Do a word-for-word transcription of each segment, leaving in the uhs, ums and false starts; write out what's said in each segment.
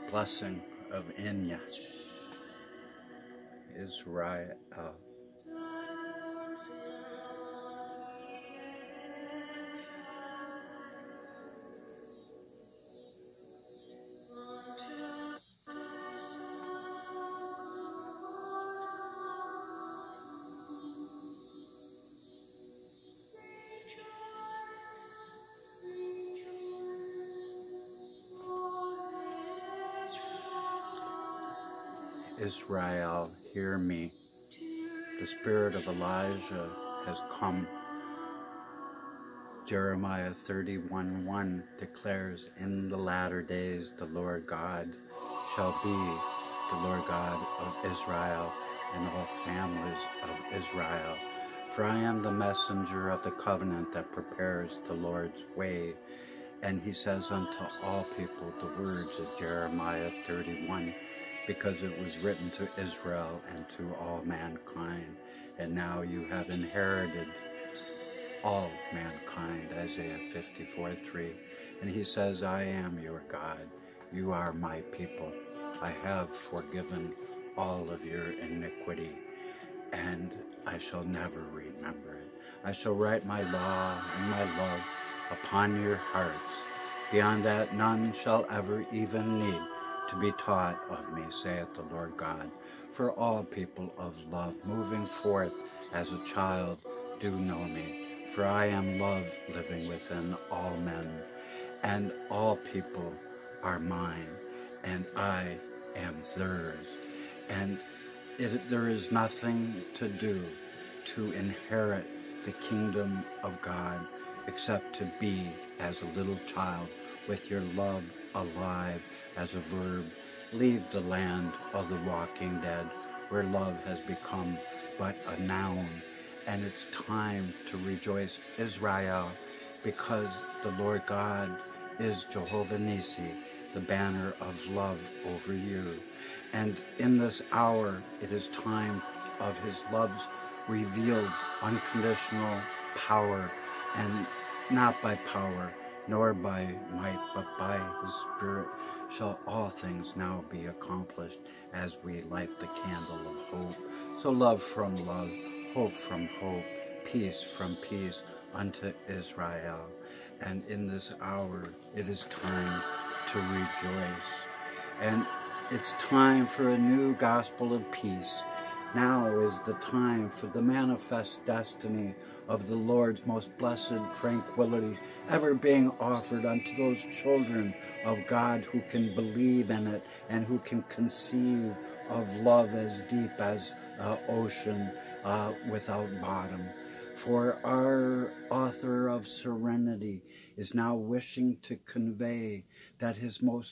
blessing of Inya, Israel. Israel, hear me. The spirit of Elijah has come. Jeremiah thirty-one one declares, in the latter days the Lord God shall be the Lord God of Israel and all families of Israel. For I am the messenger of the covenant that prepares the Lord's way. And he says unto all people the words of Jeremiah thirty-one, because it was written to Israel and to all mankind. And now you have inherited all mankind, Isaiah fifty-four three. And he says, I am your God. You are my people. I have forgiven all of your iniquity, and I shall never remember it. I shall write my law and my love upon your hearts. Beyond that, none shall ever even need to be taught of me, saith the Lord God. For all people of love, moving forth as a child, do know me. For I am love living within all men, and all people are mine, and I am theirs. And it, there is nothing to do to inherit the kingdom of God except to be as a little child with your love alive as a verb. Leave the land of the walking dead where love has become but a noun. And it's time to rejoice, Israel, because the Lord God is Jehovah Nissi, the banner of love over you. And in this hour, it is time of his love's revealed unconditional power, and not by power, nor by might, but by his Spirit shall all things now be accomplished as we light the candle of hope. So love from love, hope from hope, peace from peace unto Israel. And in this hour, it is time to rejoice. And it's time for a new gospel of peace. Now is the time for the manifest destiny of the Lord's most blessed tranquility ever being offered unto those children of God who can believe in it and who can conceive of love as deep as uh, ocean uh, without bottom. For our author of serenity is now wishing to convey that his most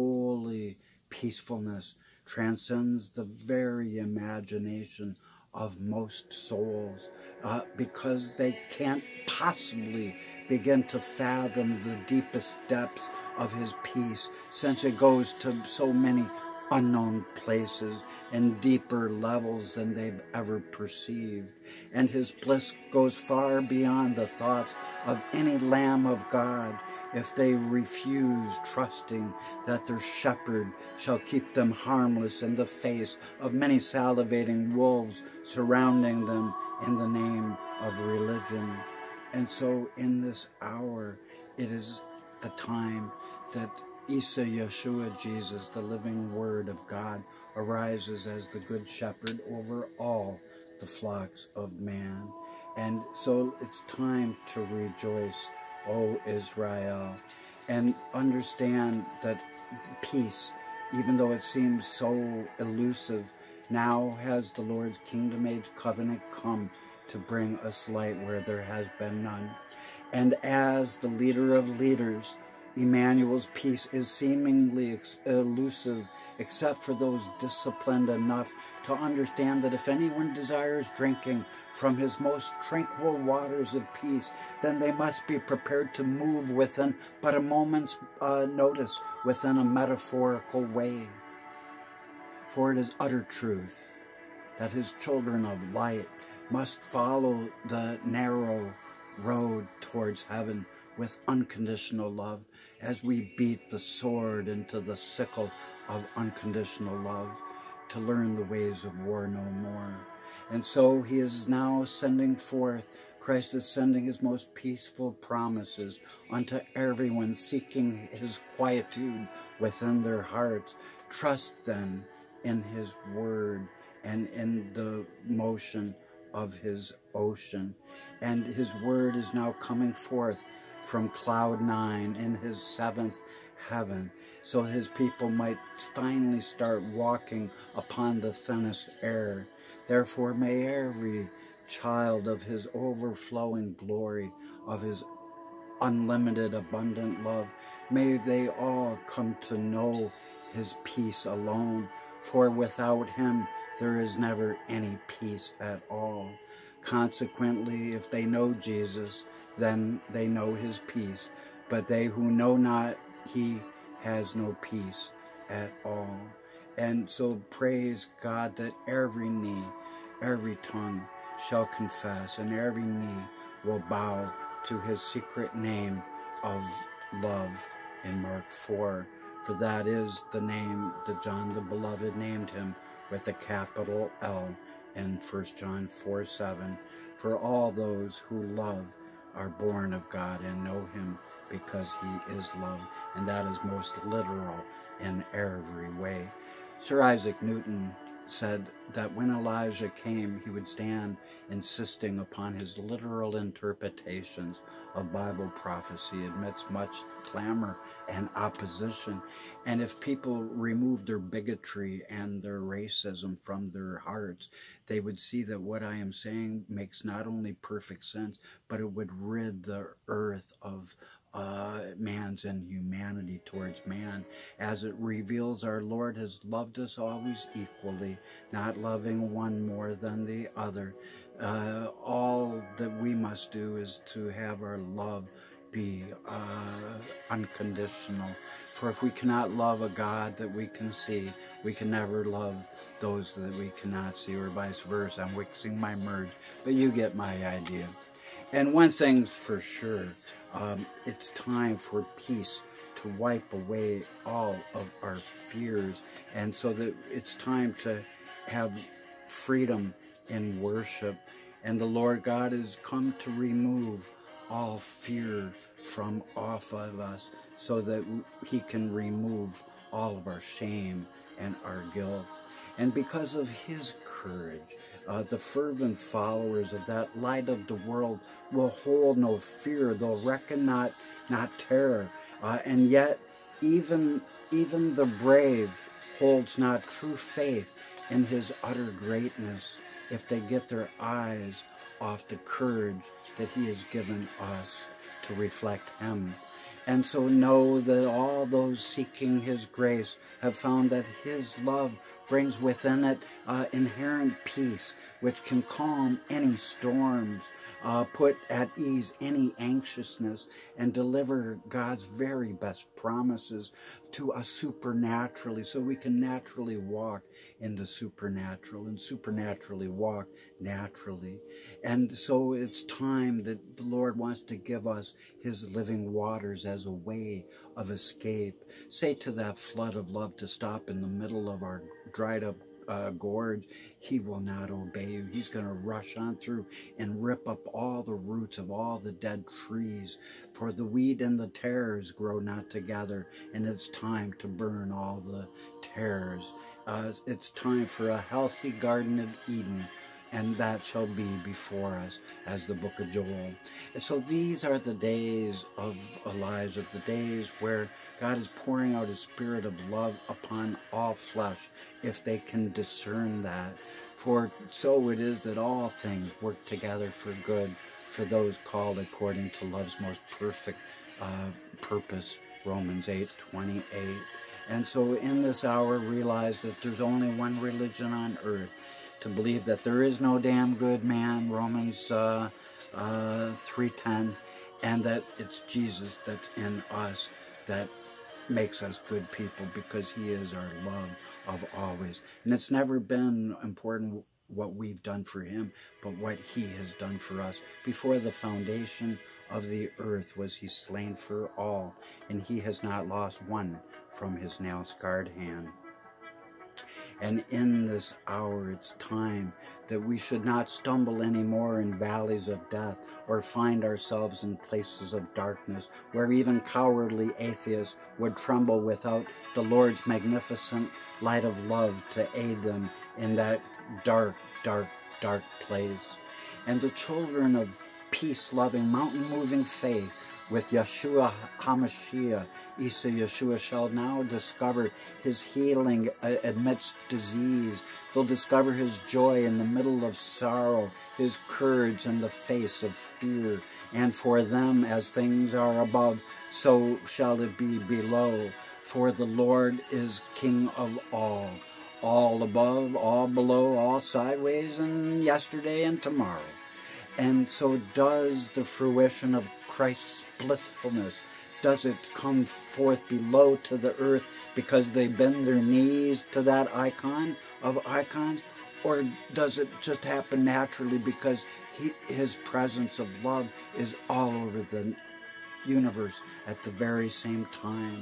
holy peacefulness transcends the very imagination of most souls, uh, because they can't possibly begin to fathom the deepest depths of his peace, since it goes to so many unknown places and deeper levels than they've ever perceived. And his bliss goes far beyond the thoughts of any Lamb of God, if they refuse trusting that their shepherd shall keep them harmless in the face of many salivating wolves surrounding them in the name of religion. And so in this hour, it is the time that Isa Yeshua, Jesus, the living Word of God, arises as the Good Shepherd over all the flocks of man. And so it's time to rejoice, O Israel, and understand that peace, even though it seems so elusive, now has the Lord's kingdom age covenant come to bring us light where there has been none. And as the leader of leaders, Emmanuel's peace is seemingly elusive, except for those disciplined enough to understand that if anyone desires drinking from his most tranquil waters of peace, then they must be prepared to move within but a moment's uh, notice within a metaphorical way. For it is utter truth that his children of light must follow the narrow road towards heaven, with unconditional love, as we beat the sword into the sickle of unconditional love, to learn the ways of war no more. And so he is now sending forth, Christ is sending his most peaceful promises unto everyone seeking his quietude within their hearts. Trust then in his word and in the motion of his ocean. And his word is now coming forth from cloud nine in his seventh heaven, so his people might finally start walking upon the thinnest air. Therefore may every child of his overflowing glory, of his unlimited abundant love, may they all come to know his peace alone, for without him there is never any peace at all. Consequently, if they know Jesus, then they know his peace, but they who know not, he has no peace at all. And so praise God that every knee, every tongue shall confess, and every knee will bow to his secret name of love in Mark four. For that is the name that John the Beloved named him with a capital L in First John four seven. For all those who love are born of God and know him, because he is love. And that is most literal in every way. Sir Isaac Newton said that when Elijah came, he would stand insisting upon his literal interpretations of Bible prophecy amidst much clamor and opposition. And if people removed their bigotry and their racism from their hearts, they would see that what I am saying makes not only perfect sense, but it would rid the earth of Uh, man's inhumanity towards man, as it reveals our Lord has loved us always equally, not loving one more than the other. Uh, all that we must do is to have our love be uh, unconditional. For if we cannot love a God that we can see, we can never love those that we cannot see, or vice versa. I'm mixing my merge, but you get my idea. And one thing's for sure, um, it's time for peace to wipe away all of our fears, and so that it's time to have freedom in worship. And the Lord God has come to remove all fear from off of us, so that he can remove all of our shame and our guilt. And because of his courage, uh, the fervent followers of that light of the world will hold no fear. They'll reckon not, not terror. Uh, and yet, even, even the brave holds not true faith in his utter greatness if they get their eyes off the courage that he has given us to reflect him. And so know that all those seeking his grace have found that his love brings within it uh, inherent peace, which can calm any storms, uh, put at ease any anxiousness, and deliver God's very best promises to us supernaturally, so we can naturally walk in the supernatural and supernaturally walk naturally. And so it's time that the Lord wants to give us his living waters as a way of escape. Say to that flood of love to stop in the middle of our dried up uh, gorge. He will not obey you. He's going to rush on through and rip up all the roots of all the dead trees. For the weed and the tares grow not together, and it's time to burn all the tares. Uh, it's time for a healthy Garden of Eden, and that shall be before us, as the book of Joel. And so these are the days of Elijah, the days where God is pouring out his spirit of love upon all flesh, if they can discern that. For so it is that all things work together for good for those called according to love's most perfect uh, purpose, Romans eight twenty-eight. And so in this hour, realize that there's only one religion on earth, to believe that there is no damn good man, Romans uh, uh, three ten, and that it's Jesus that's in us that makes us good people, because he is our love of always. And it's never been important what we've done for him, but what he has done for us. Before the foundation of the earth was he slain for all, and he has not lost one from his nail-scarred hand. And in this hour, it's time that we should not stumble anymore in valleys of death or find ourselves in places of darkness where even cowardly atheists would tremble without the Lord's magnificent light of love to aid them in that dark, dark, dark place. And the children of peace-loving, mountain-moving faith with Yeshua HaMashiach, Isa Yeshua, shall now discover his healing amidst disease. They'll discover his joy in the middle of sorrow, his courage in the face of fear. And for them, as things are above, so shall it be below. For the Lord is King of all, all above, all below, all sideways, and yesterday and tomorrow. And so does the fruition of Christ's blissfulness. Does it come forth below to the earth because they bend their knees to that icon of icons? Or does it just happen naturally because he, his presence of love is all over the universe at the very same time?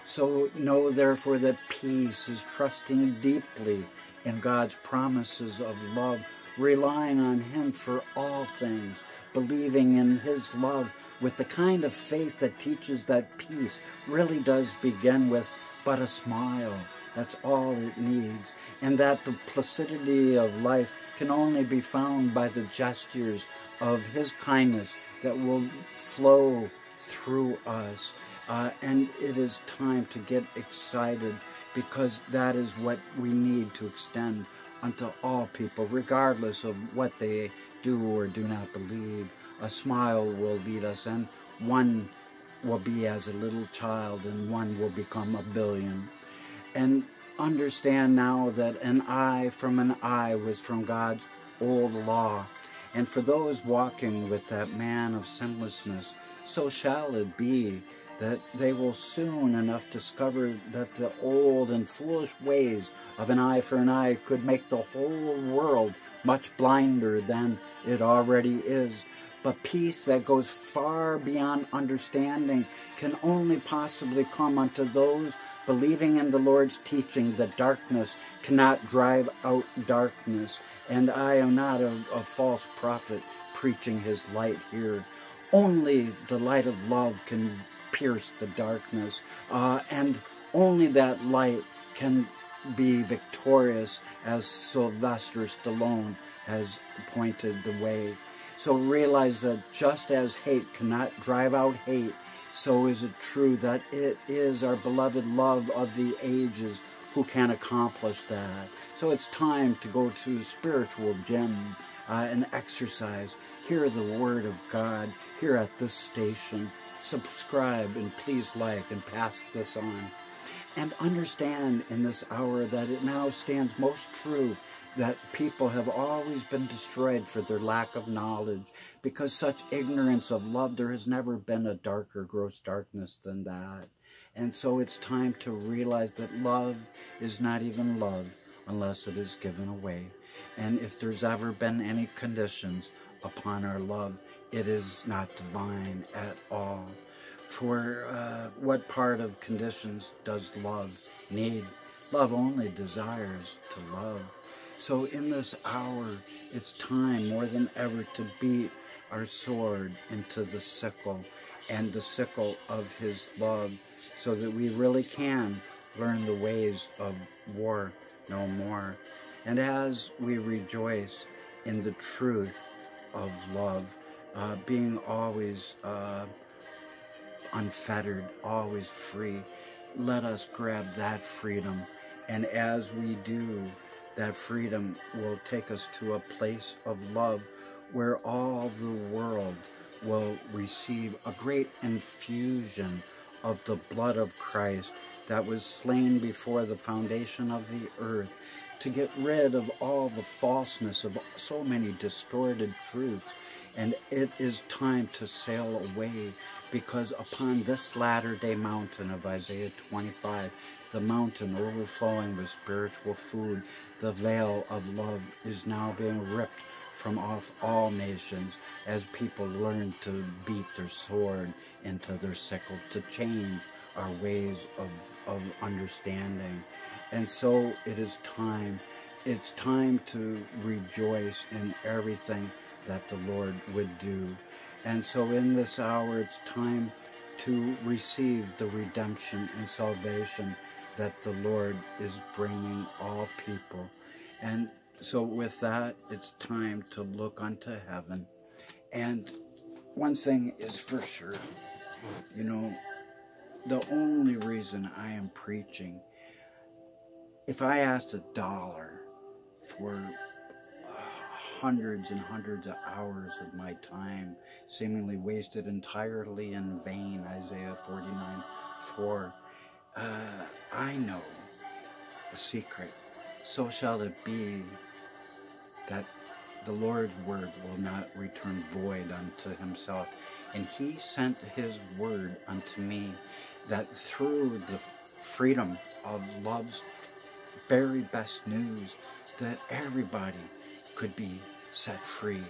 So know therefore that peace is trusting deeply in God's promises of love, relying on him for all things, believing in his love with the kind of faith that teaches that peace really does begin with but a smile. That's all it needs. And that the placidity of life can only be found by the gestures of his kindness that will flow through us. Uh, and it is time to get excited, because that is what we need to extend unto all people, regardless of what they do or do not believe. A smile will lead us, and one will be as a little child, and one will become a billion. And understand now that an eye from an eye was from God's old law. And for those walking with that man of sinlessness, so shall it be that they will soon enough discover that the old and foolish ways of an eye for an eye could make the whole world much blinder than it already is. But peace that goes far beyond understanding can only possibly come unto those believing in the Lord's teaching that darkness cannot drive out darkness. And I am not a, a false prophet preaching his light here. Only the light of love can pierce the darkness, uh, and only that light can be victorious, as Sylvester Stallone has pointed the way. So realize that just as hate cannot drive out hate, so is it true that it is our beloved love of the ages who can accomplish that. So it's time to go to the spiritual gym uh, and exercise. Hear the word of God here at this station. Subscribe and please like and pass this on. And understand in this hour that it now stands most true that people have always been destroyed for their lack of knowledge. Because such ignorance of love, there has never been a darker, gross darkness than that. And so it's time to realize that love is not even love unless it is given away. And if there's ever been any conditions upon our love, it is not divine at all. For uh, what part of conditions does love need? Love only desires to love. So in this hour, it's time more than ever to beat our sword into the sickle, and the sickle of his love, so that we really can learn the ways of war no more. And as we rejoice in the truth of love, uh, being always uh, unfettered, always free, let us grab that freedom. And as we do, that freedom will take us to a place of love where all the world will receive a great infusion of the blood of Christ that was slain before the foundation of the earth, to get rid of all the falseness of so many distorted truths. And it is time to sail away, because upon this latter-day mountain of Isaiah twenty-five, the mountain overflowing with spiritual food, the veil of love is now being ripped from off all nations as people learn to beat their sword into their sickle, to change our ways of, of understanding. And so it is time, it's time to rejoice in everything that the Lord would do. And so in this hour, it's time to receive the redemption and salvation that the Lord is bringing all people. And so with that, it's time to look unto heaven. And one thing is for sure, you know, the only reason I am preaching, if I asked a dollar for uh, hundreds and hundreds of hours of my time, seemingly wasted entirely in vain, Isaiah forty-nine four, uh, I know a secret. So shall it be that the Lord's word will not return void unto himself. And he sent his word unto me, that through the freedom of love's very best news, that everybody could be set free.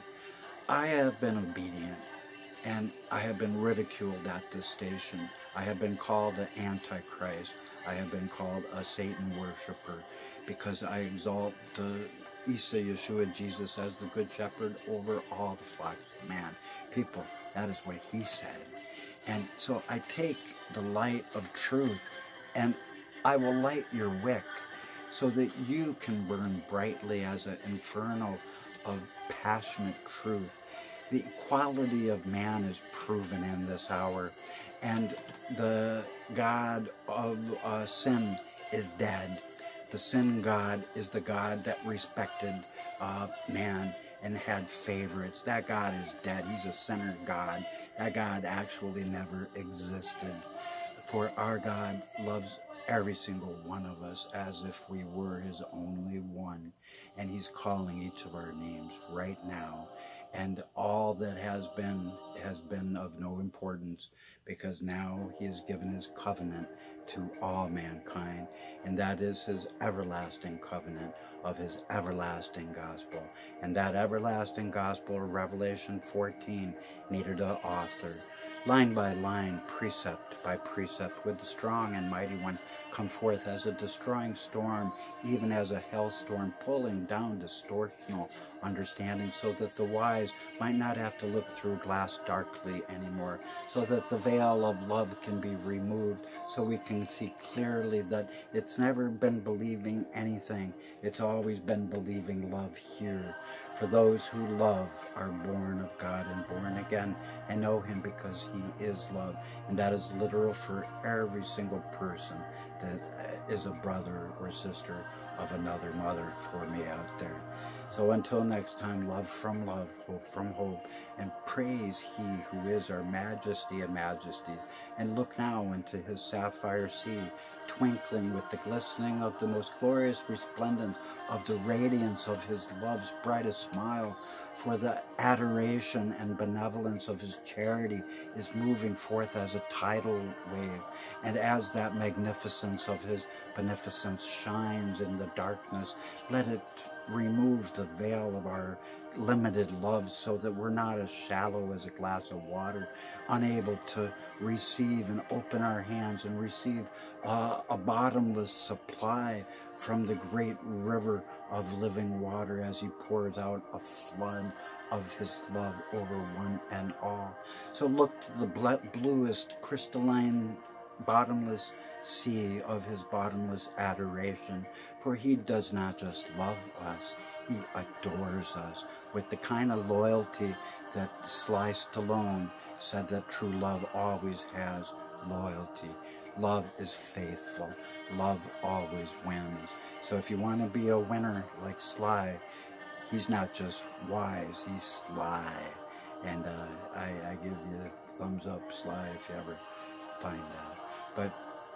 I have been obedient, and I have been ridiculed at this station. I have been called an antichrist. I have been called a Satan worshiper, because I exalt the Isa Yeshua Jesus as the good shepherd over all the flocks of man. People, that is what he said. And so I take the light of truth, and I will light your wick so that you can burn brightly as an inferno of passionate truth. The equality of man is proven in this hour, and the God of uh, sin is dead. The sin God is the God that respected uh, man and had favorites. That God is dead. He's a sinner God. That God actually never existed. For our God loves every single one of us as if we were his only one. And he's calling each of our names right now. And all that has been has been of no importance, because now he has given his covenant to all mankind, and that is his everlasting covenant of his everlasting gospel. And that everlasting gospel of Revelation fourteen needed an author. Line by line, precept by precept, would the strong and mighty one come forth as a destroying storm, even as a hailstorm, pulling down distortional understanding, so that the wise might not have to look through glass darkly anymore, so that the veil of love can be removed, so we can see clearly that it's never been believing anything, it's always been believing love here. For those who love are born of God and born again and know him, because he is love. And that is literal for every single person that is a brother or sister of another mother for me out there. So until next time, love from love, hope from hope, and praise he who is our majesty of majesties. And look now into his sapphire sea, twinkling with the glistening of the most glorious resplendence of the radiance of his love's brightest smile. For the adoration and benevolence of his charity is moving forth as a tidal wave. And as that magnificence of his beneficence shines in the darkness, let it remove the veil of our limited love, so that we're not as shallow as a glass of water, unable to receive and open our hands and receive uh, a bottomless supply from the great river of living water, as he pours out a flood of his love over one and all. So look to the bluest, crystalline, bottomless sea of his bottomless adoration, for he does not just love us, he adores us with the kind of loyalty that Sly Stallone said that true love always has loyalty. Love is faithful. Love always wins. So if you want to be a winner like Sly, he's not just wise, he's sly. And uh, I, I give you a thumbs up, Sly, if you ever find out. But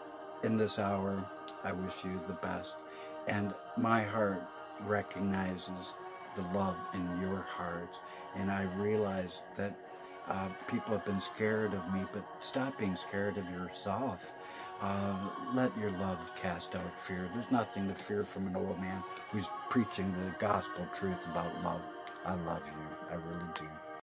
in this hour, I wish you the best. And my heart recognizes the love in your hearts. And I realize that uh, people have been scared of me, but stop being scared of yourself. Uh, let your love cast out fear. There's nothing to fear from an old man who's preaching the gospel truth about love. I love you. I really do.